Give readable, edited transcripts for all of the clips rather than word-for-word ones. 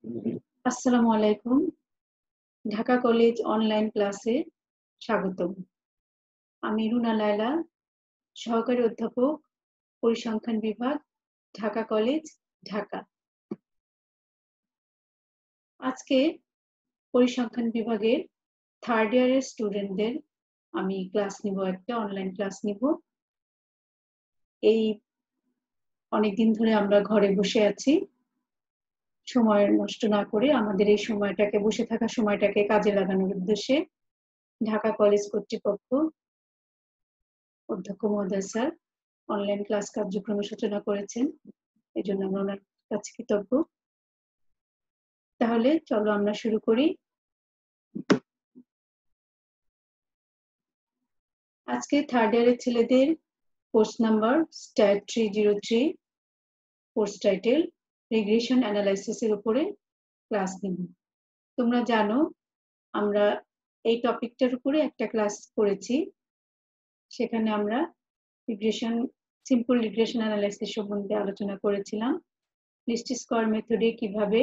আসসালামু আলাইকুম। Dhaka college online ক্লাসে স্বাগতম। আমি রুনা লায়লা, সহকারী অধ্যাপক, পরিসংখ্যান বিভাগ, ঢাকা কলেজ, ঢাকা। আজকে পরিসংখ্যান বিভাগের থার্ড ইয়ারের স্টুডেন্টদের আমি ক্লাস নিব, একটা অনলাইন ক্লাস নিব। এই অনেকদিন ধরে আমরা ঘরে বসে আছি। সময় নষ্ট না করে আমাদের এই সময়টাকে, বসে থাকা সময়টাকে কাজে লাগানোর উদ্দেশ্যে ঢাকা কলেজ কর্তৃপক্ষ, অধ্যক্ষ মহোদয় স্যার অনলাইন ক্লাস কার্যক্রমের সূচনা করেছেন। এজন্য আমরা ওনার কাছে কৃতজ্ঞ। তাহলে চলো আমরা শুরু করি। আজকে থার্ড ইয়ারের ছেলেদের course number stat 303, course title regression analysis এর উপরে ক্লাস নিব। তোমরা জানো আমরা এই টপিকটার উপরে একটা ক্লাস করেছি। সেখানে আমরা সিম্পল রিগ্রেশন অ্যানালাইসিস সম্বন্ধে আলোচনা করেছিলাম। লিস্ট স্কোয়ার মেথডে কিভাবে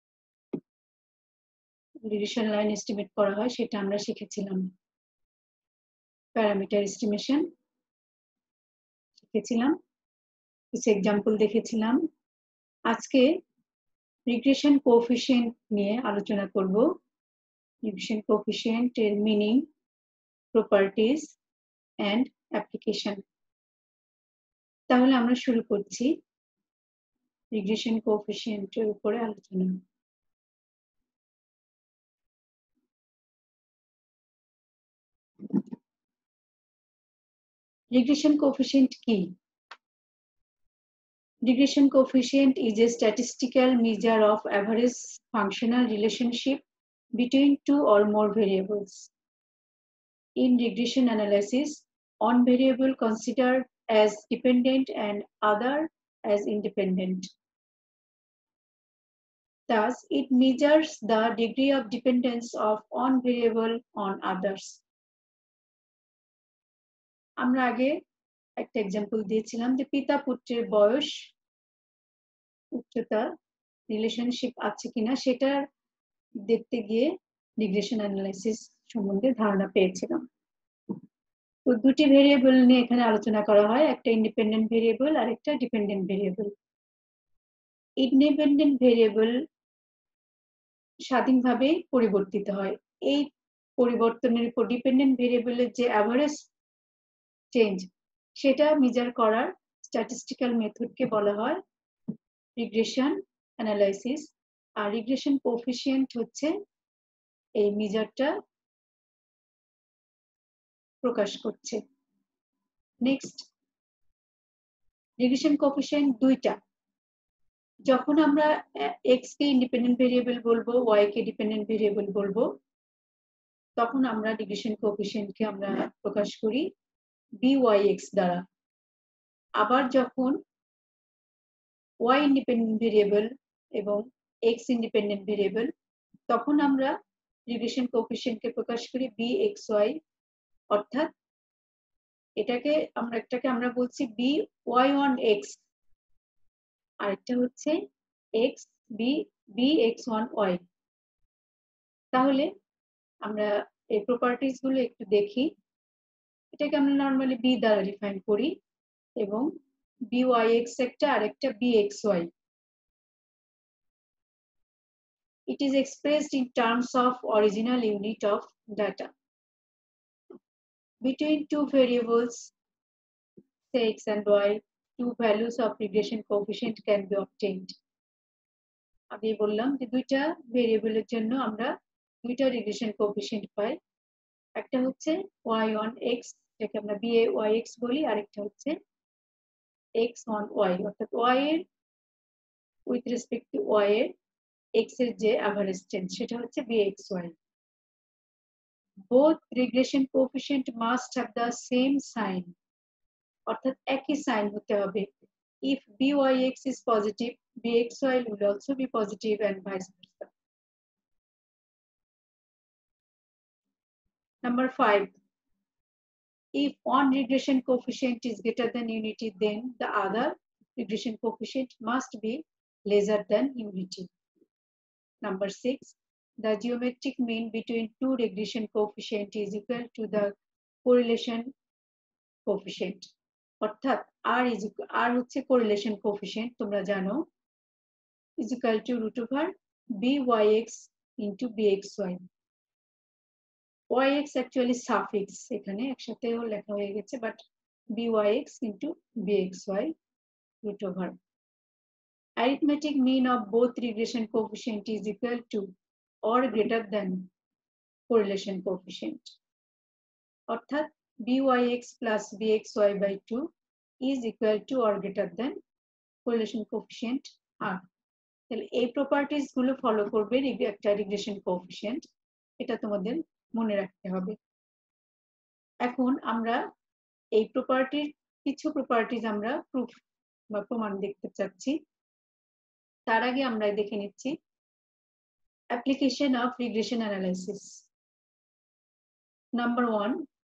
রিগ্রেশন লাইন এস্টিমেট করা হয় সেটা আমরা শিখেছিলাম। প্যারামিটার এস্টিমেশন শিখেছিলাম, কিছু এক্সাম্পল দেখেছিলাম। আজকে রিগ্রেশন কোএফিসিয়েন্ট নিয়ে আলোচনা করব। রিগ্রেশন কোএফিসিয়েন্ট এর মিনিং, প্রপার্টিজ এন্ড অ্যাপ্লিকেশন। তাহলে আমরা শুরু করছি রিগ্রেশন কোএফিসিয়েন্ট এর উপরে আলোচনা। রিগ্রেশন কোএফিসিয়েন্ট কি? Regression coefficient is a statistical measure of average functional relationship between two or more variables. In regression analysis, one variable considered as dependent and other as independent. Thus, it measures the degree of dependence of one variable on others. আমরা আগে একটা example দিয়েছিলাম যে পিতা পুত্রের বয়স, উচ্চতা relationship আছে কিনা সেটা দেখতে গিয়ে রিগ্রেশন অ্যানালাইসিস সম্বন্ধে ধারণা পেয়েছিলাম। তো দুটি ভেরিয়েবল নিয়ে এখানে আলোচনা করা হয়, একটা ইন্ডিপেন্ডেন্ট ভেরিয়েবল আর একটা ডিপেন্ডেন্ট ভেরিয়েবল। ইন্ডিপেন্ডেন্ট ভেরিয়েবল স্বাধীনভাবে পরিবর্তিত হয়। এই পরিবর্তনের উপর ডিপেন্ডেন্ট ভেরিয়েবলের যে অ্যাভারেজ চেঞ্জ সেটা মেজার করার স্ট্যাটিস্টিক্যাল মেথডকে বলা হয় রিগ্রেশন অ্যানালাইসিস। আর রিগ্রেশন কোএফিসিয়েন্ট হচ্ছে এই মেজারটা প্রকাশ করছে। নেক্সট, রিগ্রেশন কোএফিসিয়েন্ট দুইটা। যখন আমরা x কে ইন্ডিপেন্ডেন্ট ভেরিয়েবল বলবো, y কে ডিপেন্ডেন্ট ভেরিয়েবল বলবো, তখন আমরা রিগ্রেশন কোএফিসিয়েন্টকে আমরা প্রকাশ করি byx দ্বারা। আবার যখন y ইন্ডিপেন্ডেন্ট ভেরিয়েবল এবং x ইন্ডিপেন্ডেন্ট ভেরিয়েবল, তখন আমরা রিগ্রেশন কোএফিসিয়েন্টকে প্রকাশ করি bxy। অর্থাৎ একটাকে আমরা বলছি by1x, আরেকটা হচ্ছে bx1y। তাহলে আমরা এই প্রপার্টিজ গুলো একটু দেখি। এটাকে আমরা নরমালি b দ্বারা ডিফাইন করি এবং byx একটা আর একটা bxy। It is expressed in terms of original unit of data. Between two variables, say x and y, two values of regression coefficient can be obtained. আমি বললাম যে দুইটা ভেরিয়েবলের জন্য আমরা দুইটা রিগ্রেশন কোএফিসিয়েন্ট পাই। একটা হচ্ছে y1x, যেটাকে আমরা byx বলি, আরেকটা হচ্ছে x1y, অর্থাৎ y এর উইথ রেসপেক্ট টু y এর x এর যে অ্যাভারেজ চেঞ্জ সেটা হচ্ছে bxy. Both regression coefficient must have the same sign, অর্থাৎ একই সাইন হতে হবে। If byx is positive, bxy will also be positive and vice versa. Number 5. If one regression coefficient is greater than unity, then the other regression coefficient must be lesser than unity. Number 6, the geometric mean between two regression coefficient is equal to the correlation coefficient. অর্থাৎ r হচ্ছে correlation coefficient, তোমরা জানো, is equal to root over byx into bxy. yx actually suffix এখানে একসাথেও লেখা হয়ে গেছে, but byx into bxy root over. Arithmetic mean of both regression coefficient is equal to or greater than correlation coefficient. অর্থাৎ byx plus bxy by 2 is equal to or greater than correlation coefficient r. তাহলে এই properties গুলো follow করবে একটা regression coefficient, এটা তোমাদের মনে রাখতে হবে। এখন আমরা এই প্রপার্টির কিছু প্রপার্টিজ আমরা প্রুফ বা প্রমাণ দেখতে চাচ্ছি। তার আগে আমরা দেখে নিচ্ছি application of regression analysis. Number 1,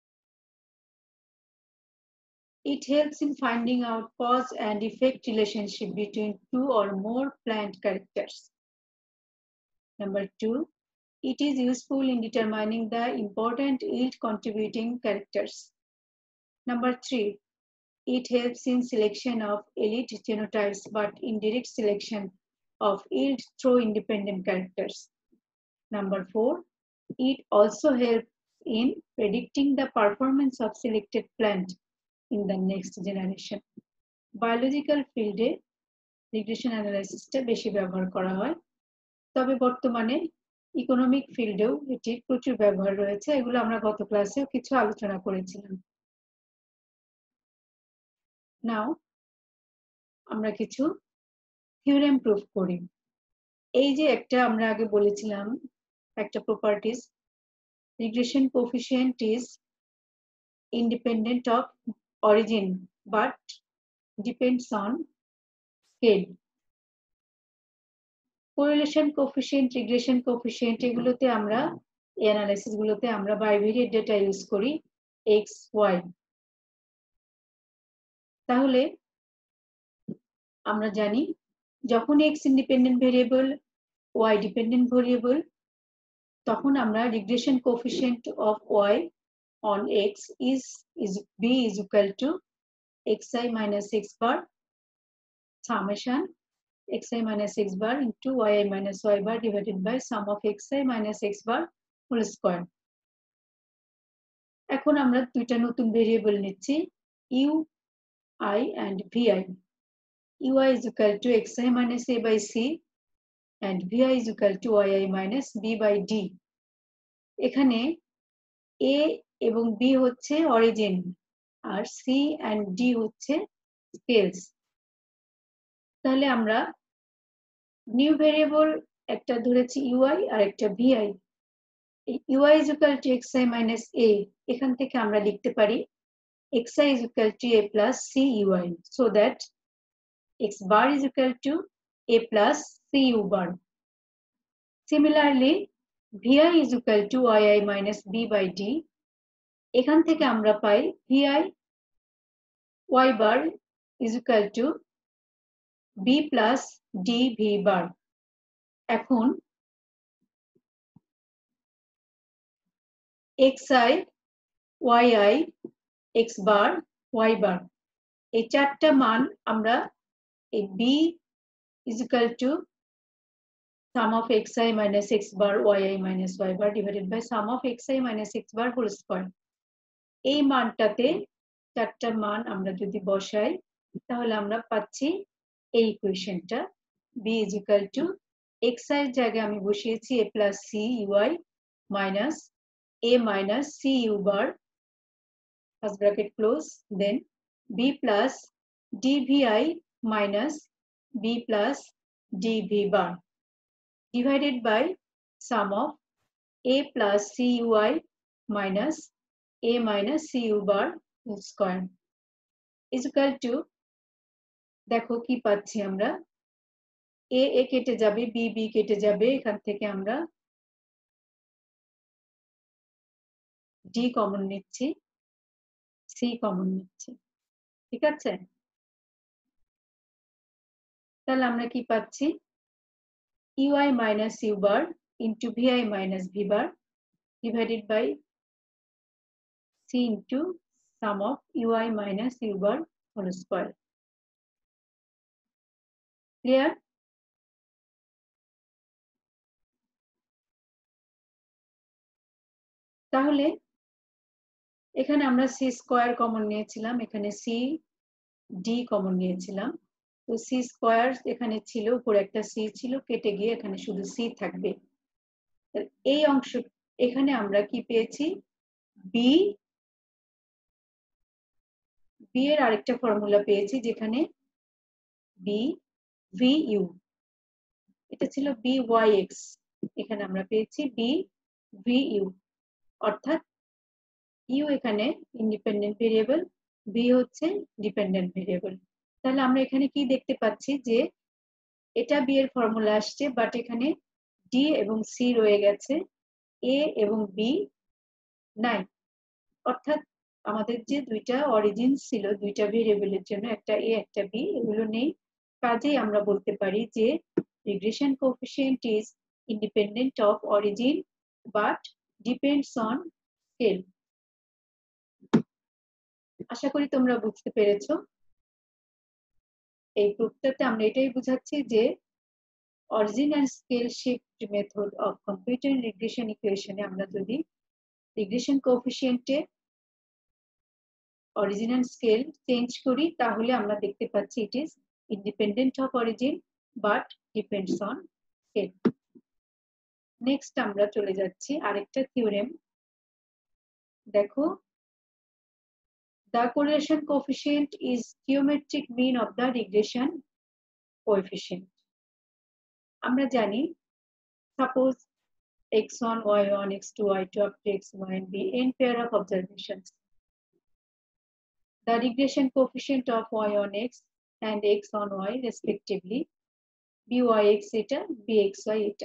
it helps in finding out cause and effect relationship between two or more plant characters. Number 2, it is useful in determining the important yield contributing characters. Number 3, it helps in selection of elite genotypes but indirect selection of yield through independent characters. Number 4, it also helps in predicting the performance of selected plant in the next generation. Biological ফিল্ডে regression অ্যানালাইসিসটা বেশি ব্যবহার করা হয়, তবে বর্তমানে economic ফিল্ডেও এটির প্রচুর ব্যবহার রয়েছে। এগুলো আমরা গত ক্লাসেও কিছু আলোচনা করেছিলাম। নাও আমরা কিছু থিওরেম প্রুফ করি। এই যে একটা আমরা আগে বলেছিলাম একটা properties, regression coefficient is independent of origin but depends on scale. Correlation coefficient, regression coefficient এগুলোতে আমরা অ্যানালাইসিস গুলোতে আমরা বাইভেরিয়েট ডেটা ইউজ করি x y। তাহলে আমরা জানি যখন x independent variable y dependent variable, তখন আমরা regression coefficient of y on x is b is equal to xi minus x bar summation xi minus x bar into yi minus y bar divided by sum of xi minus x bar whole square. এখন আমরা দুইটা নতুন variable নিচ্ছি u I and vi. ui is equal to xi minus a by c and vi is equal to yi minus b by d. এখানে a এবং b হচ্ছে origin আর c and d হচ্ছে স্কেলস। তাহলে আমরা new variable একটা ধরেছি ui আর একটা vi। ui is equal to xi minus a, এখান থেকে আমরা লিখতে পারি xi is equal to a plus c ui, so that x bar is equal to a plus c u bar. Similarly, vi is equal to yi minus b by d, এখান থেকে আমরা পাই vi y bar is equal to b plus d v bar. এখন xi yi x bar y bar এই চারটা মান আমরা এই b is equal to sum of xi minus x bar yi minus y bar divided by sum of xi minus x bar whole square, এই মানটাতে চারটা মান আমরা যদি বসাই তাহলে আমরা পাচ্ছি এই ইকুয়েশনটা b is equal to xi এর জায়গায় আমি বসিয়েছি a plus c ui minus a minus c u bar first bracket close, then b plus dvi minus b plus dv bar divided by sum of a plus cui minus a minus cu bar whole square is equal to, দেখো কি পাচ্ছি আমরা, a a কেটে যাবে, b b কেটে যাবে, এখান থেকে আমরা d কমন নিচ্ছি, c কমন নিচ্ছি, ঠিক আছে? তাহলে আমরা কি পাচ্ছি ui minus u bar into vi minus v bar divided by c into sum of ui minus u bar whole square. Clear? তাহলে এখানে আমরা c স্কয়ার কমন নিয়েছিলাম, এখানে c d কমন নিয়েছিলাম। তো c স্কয়ার এখানে ছিল, উপরে একটা c ছিল, কেটে গিয়ে এখানে শুধু c থাকবে। এই অংশ এখানে আমরা কি পেয়েছি? b এর আরেকটা ফর্মুলা পেয়েছি যেখানে b vu, এটা ছিল byx, এখানে আমরা পেয়েছি b vu, অর্থাৎ u এখানে ইন্ডিপেন্ডেন্ট ভেরিয়েবল, b হচ্ছে ডিপেন্ডেন্ট ভেরিয়েবল। তাহলে আমরা এখানে কি দেখতে পাচ্ছি যে এটা b এর ফর্মুলা আসছে, বাট এখানে d এবং c রয়ে গেছে, a এবং b নাই। অর্থাৎ আমাদের যে দুইটা অরিজিন ছিল দুইটা ভেরিয়েবলের জন্য, একটা a একটা b, এগুলো নেই। কাজেই আমরা বলতে পারি যে regression coefficient is independent of origin but depends on scale. আশা করি তোমরা বুঝতে পেরেছো। এই প্রুফটাতে আমরা এটাই বুঝাচ্ছি যে origin and scale shift method of computer regression ইকুয়েশনে আমরা যদি রিগ্রেশন কোএফিসিয়েন্টে অরিজিন এন্ড স্কেল চেঞ্জ করি তাহলে আমরা দেখতে পাচ্ছি it is independent of origin but depends on scale. Next আমরা চলে যাচ্ছি আরেকটা থিওরেম। দেখো, the correlation coefficient is geometric mean of the regression coefficient. আমরা জানি, suppose x1 y1 x2 y2 up to xyn be n pair of observations. The regression coefficient of y on x and x on y respectively byx এটা bxy এটা।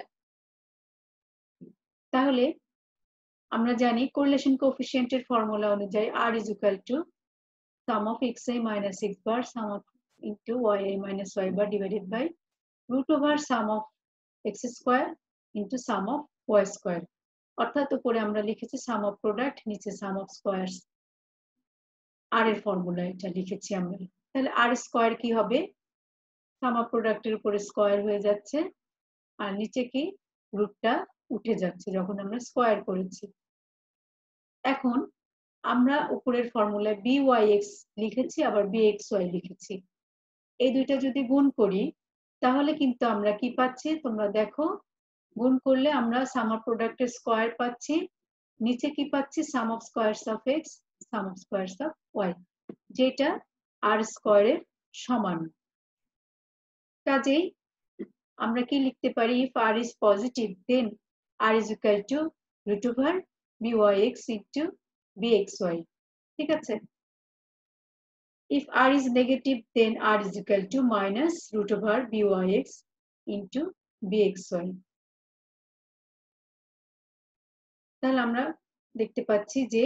তাহলে আমরা জানি correlation কোএফিসিয়েন্টের formula অনুযায়ী r is equal to sum of xi minus x bar sum of into yi minus y bar divided by root over sum of x square into sum of y square। অর্থাৎ উপরে আমরা লিখেছি sum of product, নিচে sum of squares, r এর formula এটা লিখেছি আমরা। তাহলে r স্কয়ার কি হবে? sum of product এর উপরে স্কয়ার হয়ে যাচ্ছে আর নিচে কি রুটটা উঠে যাচ্ছে যখন আমরা স্কয়ার করেছি। এখন আমরা উপরের ফর্মুলায় byx লিখেছি আবার bxy লিখেছি, এই দুইটা যদি গুণ করি তাহলে কিন্তু আমরা কি পাচ্ছি তোমরা দেখো, গুণ করলে আমরা সাম অফ প্রোডাক্টের স্কয়ার পাচ্ছি, নিচে কি পাচ্ছি sum of squares of x sum of squares of y, যেটা r স্কয়ারের সমান। কাজেই আমরা কি লিখতে পারি, if r is positive then r is equal to root over byx into bxy। ঠিক আছে? If r is negative then r is equal to minus root over byx into bxy। তাহলে আমরা দেখতে পাচ্ছি যে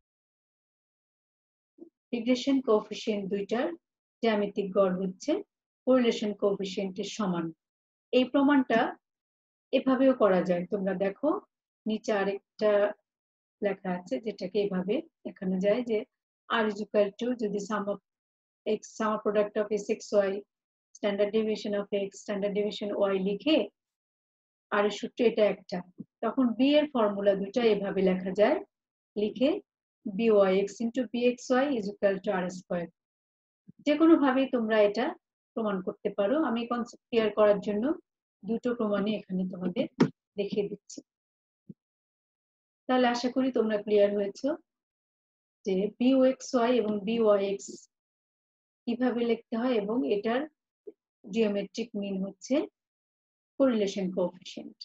রিগ্রেশন কোএফিসিয়েন্ট দুইটার জ্যামিতিক গড় হচ্ছে কোরিলেশন কোএফিসিয়েন্টের সমান। এই প্রমাণটা এভাবেও করা যায়, তোমরা দেখো নিচে আরেকটা লেখা আছে যেটাকে এভাবে দেখানো যায় যে r is equal to যদি sum of x sum of product of sxy standard deviation of x standard deviation y লিখে আর এর সূত্র এটা একটা, তখন b এর ফর্মুলা দুটো এভাবে লেখা যায়, লিখে byx into bxy is equal to r square। যে কোনো ভাবে তোমরা এটা প্রমাণ করতে পারো, আমি কনসেপ্ট ক্লিয়ার করার জন্য দুটো প্রমাণই এখানে তোমাদের দেখিয়ে দিচ্ছি। তাহলে আশা করি তোমরা ক্লিয়ার হয়েছো যে byxy এবং byx কিভাবে লিখতে হয় এবং এটার জিওমেট্রিক মিন হচ্ছে কোরিলেশন কোএফিসিয়েন্ট।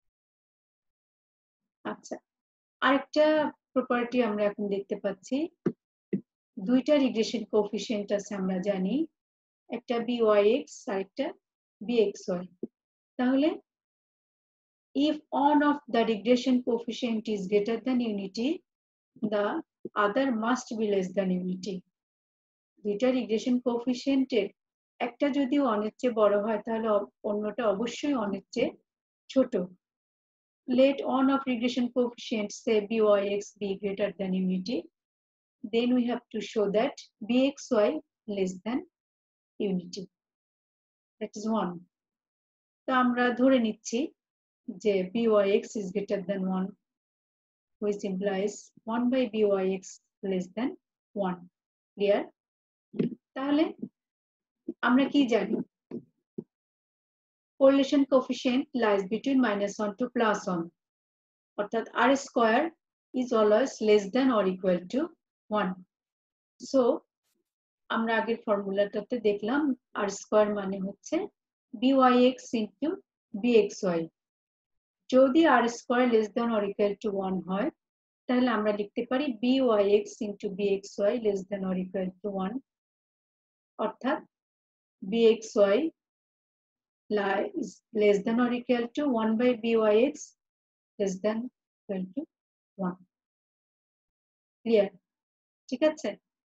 আচ্ছা, আরেকটা প্রপার্টি আমরা এখন দেখতে পাচ্ছি, দুইটা রিগ্রেশন কোএফিসিয়েন্ট আছে আমরা জানি, একটা byx আর একটা bxy। তাহলে if one of the regression coefficient is greater than unity the other must be less than unity। দুইটা রিগ্রেশন কোএফিসিয়েন্টের একটা যদি 1 এর চেয়ে বড় হয় তাহলে অন্যটা অবশ্যই 1 এর চেয়ে ছোট। Let one of regression coefficients say byx be greater than unity. Then we have to show that bxy less than unity. That is 1. তো আমরা ধরে নিচ্ছি যে byx is greater than 1, which implies 1 by byx less than 1. Clear? তাহলে আমরা কি জানি? Correlation coefficient lies between -1 to +1. অর্থাৎ r square is always less than or equal to 1. So আমরা আগের ফর্মুলাটাতে দেখলাম r square মানে হচ্ছে byx into bxy. যদি r square less than or equal to 1 হয় তাহলে আমরা লিখতে পারি byx into bxy less than or equal to 1. অর্থাৎ bxy is less than or equal to 1 by byx less than equal to 1. Clear? ঠিক আছে?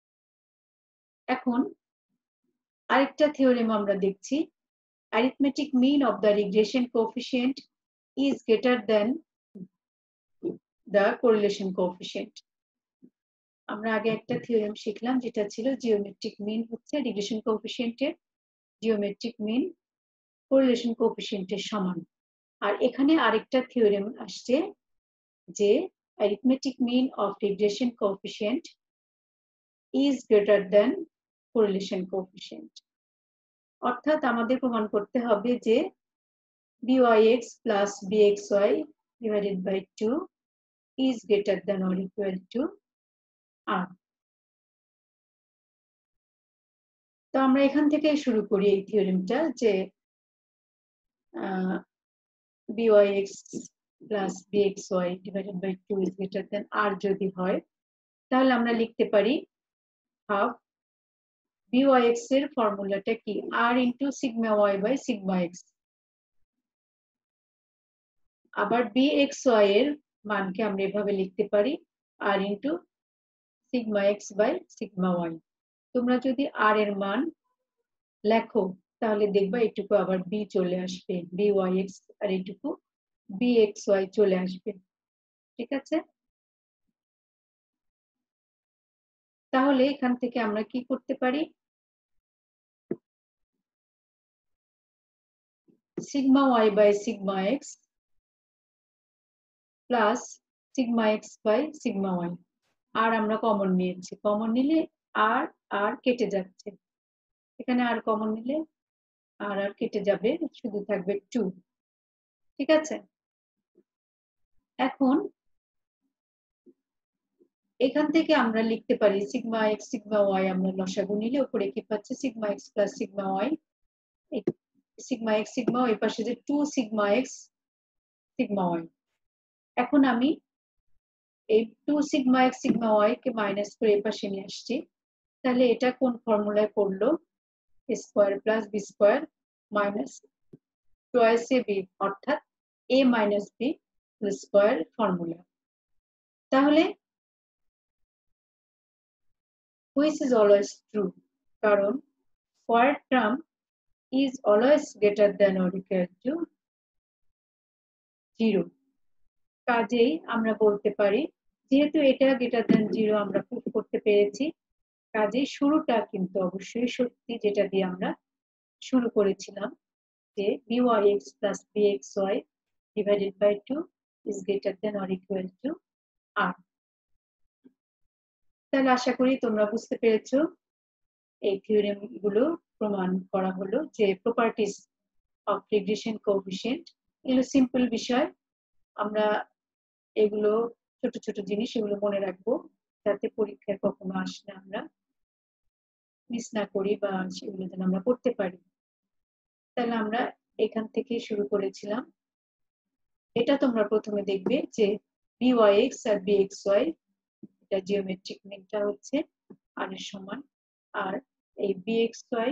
এখন আরেকটা থিওরেম আমরা দেখছি, arithmetic mean of the regression coefficient is greater than the correlation coefficient. আমরা আগে একটা থিওরেম শিখলাম যেটা ছিল জিওমেট্রিক মিন হচ্ছে রিগ্রেশন কোএফিসিয়েন্টের জিওমেট্রিক মিন কোরিলেশন কোএফিসিয়েন্টের সমান। আর এখানে আরেকটা থিওরেম আসছে যে arithmetic mean of regression coefficient is greater than correlation coefficient. অর্থাৎ আমাদের প্রমাণ করতে হবে যে byx plus bxy divided by 2 is greater than or equal to r. তো আমরা এখান থেকে শুরু করি এই থিওরেমটা যে byx plus bxy divided by 2 is greater than r যদি হয় তাহলে আমরা লিখতে পারি half byx এর ফর্মুলাটা কি r into sigma y by sigma x, আবার bxy এর মানকে আমরা এভাবে লিখতে পারি r into sigma x by sigma y. তোমরা যদি r এর মান লেখো তাহলে দেখবা এইটুকু আবার b চলে আসবে, byx আর এইটুকু bxy চলে আসবে। ঠিক আছে? তাহলে এখান থেকে আমরা কি করতে পারি? sigma y by sigma x plus sigma x by sigma y. আর আমরা কমন নিয়েছি, কমন নিলে আর আর কেটে যাচ্ছে, এখানে আর কমন নিলে আর আর কেটে যাবে, শুধু থাকবে 2। ঠিক আছে? এখন এখান থেকে আমরা লিখতে পারি সিগমা x সিগমা y আমরা লসাগু নিলে উপরে কি পাচ্ছি sigma x plus sigma y, sigma x sigma y পাশে যে 2 সিগমা x সিগমা y। এখন আমি এই 2 সিগমা x সিগমা y কে মাইনাস করে এই পাশে নিয়ে আসছি, তাহলে এটা কোন ফর্মুলায় পড়লো? a square plus b square minus twice a b অর্থাৎ a minus b whole square formula. তাহলে which is always true কারণ square term is always greater than or equal to 0। কাজেই আমরা বলতে পারি যেহেতু এটা greater than 0 আমরা প্রুফ করতে পেরেছি, কাজেই শুরুটা কিন্তু অবশ্যই সত্যি যেটা দিয়ে আমরা শুরু করেছিলাম যে byx plus bxy divided by 2 is greater than or equal to r। তাহলে আশা করি তোমরা বুঝতে পেরেছো এই থিওরেম গুলো প্রমাণ করা হলো যে প্রপার্টিজ অফ রিগ্রেশন কোএফিসিয়েন্ট, এগুলো সিম্পল বিষয়, আমরা এগুলো ছোট ছোট জিনিস এগুলো মনে রাখবো যাতে পরীক্ষায় কখনো আসলে আমরা মিস না করি বা সেগুলো যেন আমরা করতে পারি। তাহলে আমরা এখান থেকে শুরু করেছিলাম, এটা তোমরা প্রথমে দেখবে যে byx আর bxy এটা জিওমেট্রিক মিনটা হচ্ছে r এর সমান, আর এই bxy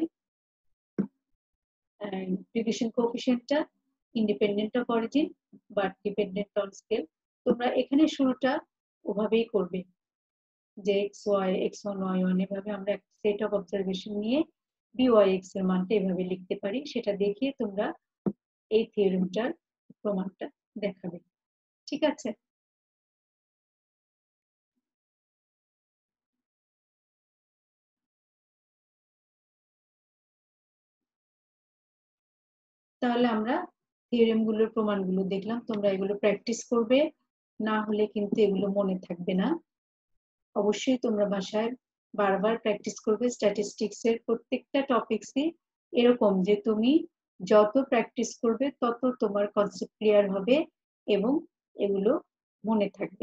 রিগ্রেশন কোএফিসিয়েন্টটা independent of origin but dependent on scale. তোমরা এখানে শুরুটা ওভাবেই করবে যে xy x1 y1 এভাবে আমরা একটা সেট অফ অবজারভেশন নিয়ে byx এর মানটা এভাবে লিখতে পারি, সেটা দেখিয়ে তোমরা এই থিওরেমটার প্রমাণটা দেখাবে। ঠিক আছে? তাহলে আমরা থিওরেমগুলোর প্রমাণগুলো দেখলাম। তোমরা এগুলো প্র্যাকটিস করবে, না হলে কিন্তু এগুলো মনে থাকবে না। অবশ্যই তোমরা বাসায় বারবার প্র্যাকটিস করবে। স্ট্যাটিস্টিক্সের প্রত্যেকটা টপিকসই এরকম যে তুমি যত প্র্যাকটিস করবে তত তোমার কনসেপ্ট ক্লিয়ার হবে এবং এগুলো মনে থাকবে।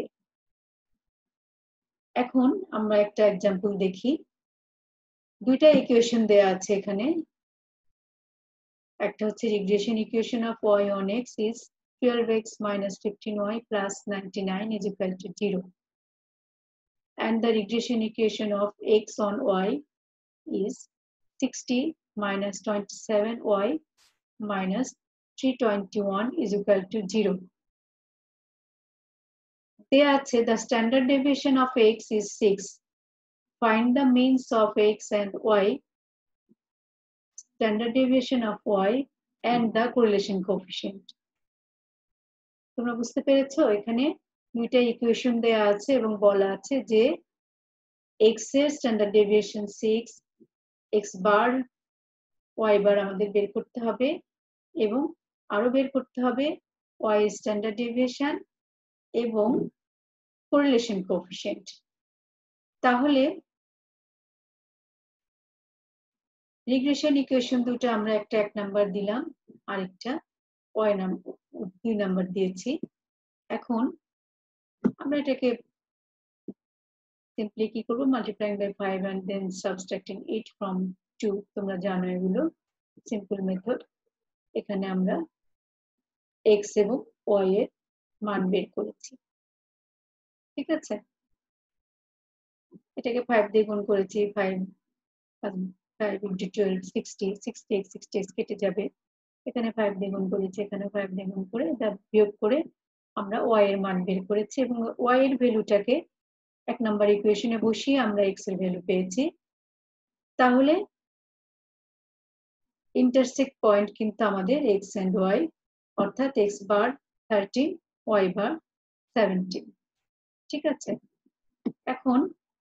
এখন আমরা একটা এক্সাম্পল দেখি। দুইটা ইকুয়েশন দেয়া আছে এখানে। একটা হচ্ছে regression equation of y on x is 12x minus 15y plus 99 is equal to 0. And the regression equation of x on y is 60 minus 27y minus 321 is equal to 0. দেয়া আছে the standard deviation of x is 6. Find the means of x and y, standard deviation of y and the correlation coefficient. তোমরা বুঝতে পেরেছো? এখানে দুইটা equation দেয়া আছে এবং বলা আছে যে x এর standard deviation 6, x bar y bar আমাদের বের করতে হবে এবং আরো বের করতে হবে y স্ট্যান্ডার্ড ডেভিয়েশন এবং কোরিলেশন কোএফিসিয়েন্ট। তাহলে রিগ্রেশন ইকুয়েশন দুটো আমরা একটা 1 নাম্বার দিলাম, আরেকটা y নাম্বার 2 নাম্বার দিয়েছি। এখন আমরা এটাকে সিম্পলি কি করব, multiplying by 5 and then subtracting it from 2। তোমরা জানো এগুলো সিম্পল মেথড। এখানে আমরা x এবং y এর মান বের করেছি। ঠিক আছে? এটাকে 5 দিয়ে গুণ করেছি। 5 into 12 60, 60x 60x কেটে যাবে। এখানে 5 দিয়ে গুণ করেছি, এখানে 5 দিয়ে গুণ করে এটা বিয়োগ করে আমরা y এর মান বের করেছি এবং y এর ভ্যালুটাকে 1 নাম্বার ইকুয়েশনে বসিয়ে আমরা x এর ভ্যালু পেয়েছি। তাহলে ইন্টারসেক্ট পয়েন্ট কিন্তু আমাদের x and y, অর্থাৎ x বার 13, y বার 17। ঠিক আছে? এখন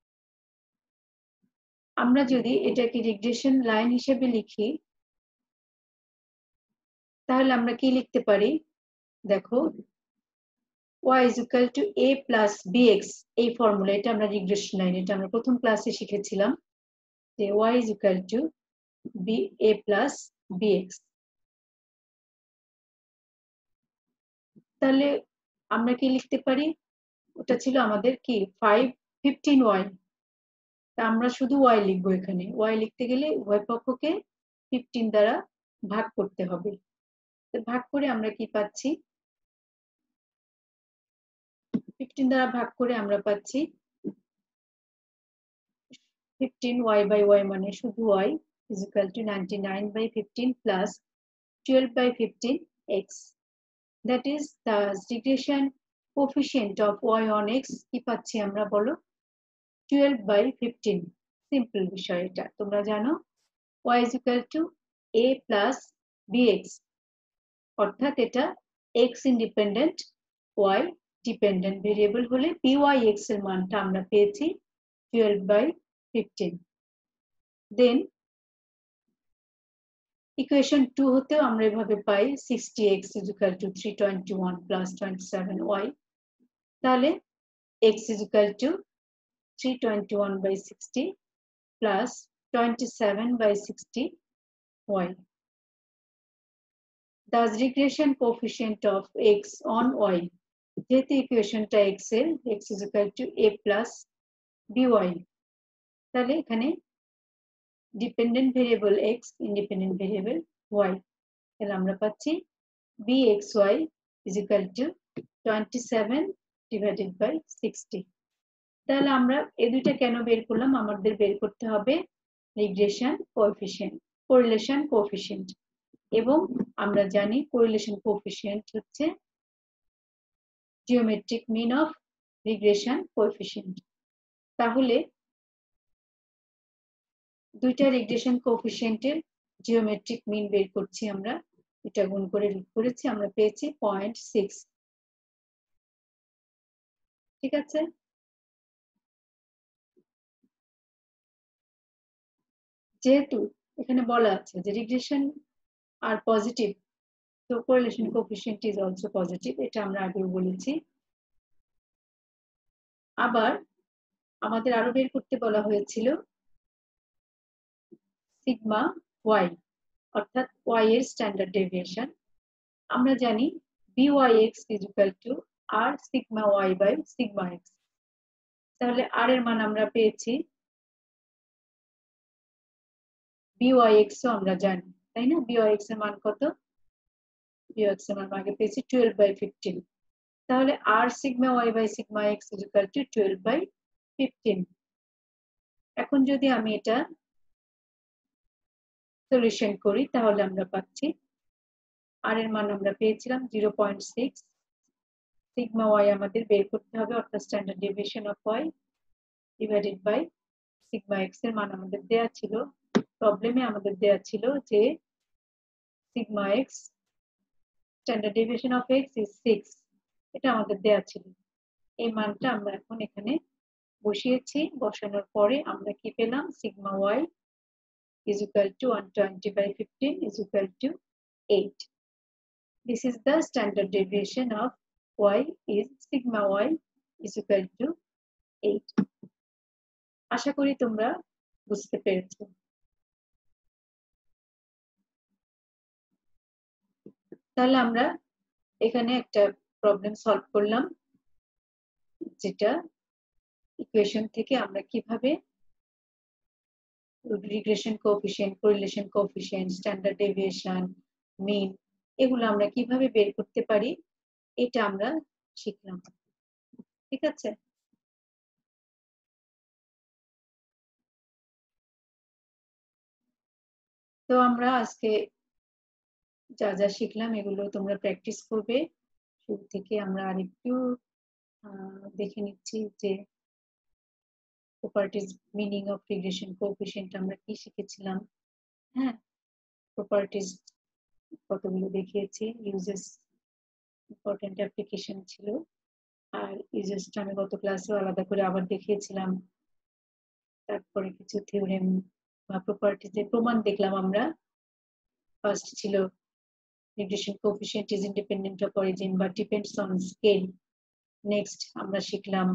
আমরা যদি এটাকে রিগ্রেশন লাইন হিসেবে লিখি তাহলে আমরা কি লিখতে পারি? দেখো, y is equal to a plus bx, এই ফর্মুলা, এটা আমরা রিগ্রেশন লাইন, এটা আমরা প্রথম ক্লাসে শিখেছিলাম যে y is equal to a plus bx। তাহলে আমরা কি লিখতে পারি? ওটা ছিল আমাদের কি 15y, তা আমরা শুধু y লিখবো। এখানে y লিখতে গেলে উভয় পক্ষকে 15 দ্বারা ভাগ করতে হবে। ভাগ করে আমরা কি পাচ্ছি? 15 দ্বারা ভাগ করে আমরা পাচ্ছি 15y by y মানে শুধু y is equal to 99 by 15 plus 12 by 15x. That is the regression coefficient of y on x কি পাচ্ছি আমরা বলো? 12 by 15। সিম্পল বিষয় এটা, তোমরা জানো y is equal to a plus bx, অর্থাৎ এটা x independent y dependent variable হলে pyx এর মানটা আমরা পেয়েছি 12 by 15। দেন ইকুয়েশন 2 হতেও আমরা এভাবে পাই 60x is equal to 321 plus 27y। তাহলে x is equal to 321 by 60 plus 27 by 60y. Thus regression coefficient of x on y, যেহেতু ইকুয়েশনটা x এর, x is equal to a plus by, তাহলে এখানে dependent variable x, independent variable y, তাহলে আমরা পাচ্ছি bxy is equal to 27 divided by 60। তাহলে আমরা এই দুইটা কেন বের করলাম? আমাদের বের করতে হবে রিগ্রেশন কোএফিসিয়েন্ট, কোরিলেশন কোএফিসিয়েন্ট, এবং আমরা জানি কোরিলেশন কোএফিসিয়েন্ট হচ্ছে geometric mean of regression coefficient. তাহলে দুইটা রিগ্রেশন কোএফিসিয়েন্টের জিওমেট্রিক মিন বের করছি আমরা। এটা গুণ করে করেছি, আমরা পেয়েছি 0.6। ঠিক আছে, যেহেতু এখানে বলা আছে যে রিগ্রেশন আর পজিটিভ, তো correlation coefficient is also positive, এটা আমরা আগেও বলেছি। আবার আমাদের আরো বের করতে বলা হয়েছিল সিগমা ওয়াই, অর্থাৎ ওয়াই এর স্ট্যান্ডার্ড ডেভিয়েশন। আমরা জানি byx is equal to r sigma y by sigma x। তাহলে r এর মান আমরা পেয়েছি, byx ও আমরা জানি, তাই না? byx এর মান কত? byx এর মান আগে পেয়েছি 12/15। তাহলে r sigma y by sigma x is equal to 12/15। এখন যদি আমি এটা সলিউশন করি তাহলে আমরা পাচ্ছি r এর মান আমরা পেয়েছিলাম 0.6, সিগমা y আমাদের বের করতে হবে, অর্থাৎ standard deviation of y divided by sigma x এর মান আমাদের দেয়া ছিল, প্রবলেমে আমাদের দেয়া ছিল যে sigma x standard deviation of x is 6, এটা আমাদের দেয়া ছিল। এই মানটা আমরা এখন এখানে বসিয়েছি, বসানোর পরে আমরা কি পেলাম? Sigma y is equal to 120/15 is equal to 8. This is the standard deviation of y is sigma y is equal to 8. আশা করি তোমরা বুঝতে পেরেছো। তাহলে আমরা এখানে একটা প্রবলেম সলভ করলাম, যেটা ইকুয়েশন থেকে আমরা কিভাবে regression coefficient, correlation coefficient, standard deviation, mean, এগুলো আমরা কিভাবে বের করতে পারি এটা আমরা শিখলাম। ঠিক আছে, তো আমরা আজকে যা যা শিখলাম এগুলো তোমরা প্র্যাকটিস করবে। শুরু থেকে আমরা আরেকটু দেখে নিচ্ছি যে properties, meaning of regression coefficient আমরা কি শিখেছিলাম। হ্যাঁ, প্রপার্টিজ কতগুলো দেখিয়েছি, ইউজেস ইম্পর্টেন্ট অ্যাপ্লিকেশন ছিল, আর ইউজেসটা আমি গত ক্লাসেও আলাদা করে আবার দেখিয়েছিলাম। তারপরে কিছু থিওরেম বা প্রপার্টিজের প্রমাণ দেখলাম আমরা। ফার্স্ট ছিল regression coefficient is independent of origin বা ডিপেন্ডস অন স্কেল। নেক্সট আমরা শিখলাম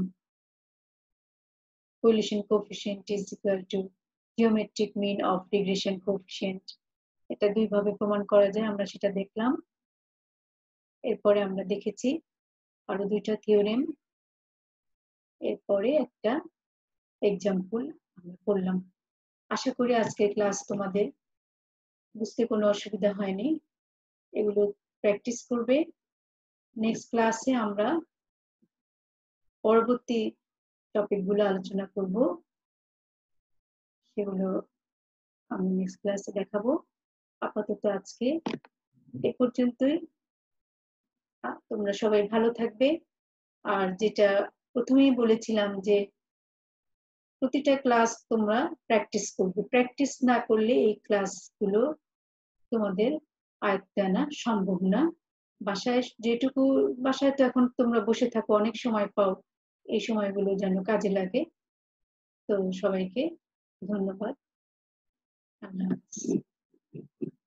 correlation coefficient is equal to geometric mean of regression coefficient. এটা দুই ভাবে প্রমাণ করা যায়, আমরা সেটা দেখলাম। এরপরে আমরা দেখেছি আরো দুইটা থিওরেম, এরপরে একটা এক্সাম্পল আমরা করলাম। আশা করি আজকের ক্লাস তোমাদের বুঝতে কোনো অসুবিধা হয়নি। এগুলো প্র্যাকটিস করবে। নেক্সট ক্লাসে আমরা পরবর্তী টপিকগুলো আলোচনা করব, সেগুলো আমি নেক্সট ক্লাসে দেখাবো। আপাতত আজকে এ পর্যন্তই। তোমরা সবাই ভালো থাকবে। আর যেটা প্রথমেই বলেছিলাম যে প্রতিটা ক্লাস তোমরা প্র্যাকটিস করবে, প্র্যাকটিস না করলে এই ক্লাসগুলো তোমাদের আয়ত্তে আনা সম্ভব না। বাসায় যেটুকু, বাসায় তো এখন তোমরা বসে থাকো, অনেক সময় পাও, এই সময়গুলো যেন কাজে লাগে। তো সবাইকে ধন্যবাদ। আল্লাহ হাফেজ।